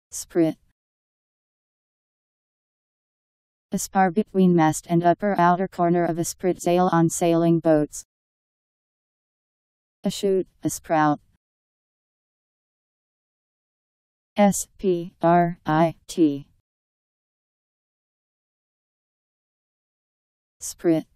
Sprit. A spar between mast and upper outer corner of a spritsail on sailing boats. A shoot, a sprout. S-P-R-I-T. Sprit.